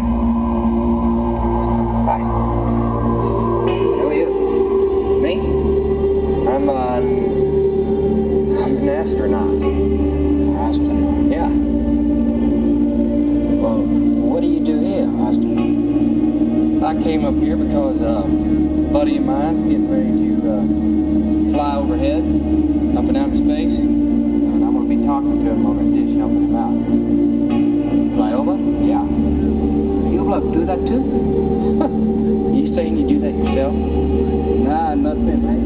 Hi. Who are you? Me? I'm an astronaut. Astronaut? Yeah. Well, what do you do here, astronaut? I came up here because a buddy of mine's getting ready to fly overhead up in outer space, and I'm going to be talking to him over a dish, helping him out. Fly over? Yeah. You love to do that too? You saying you do that yourself? Nah, not me, mate.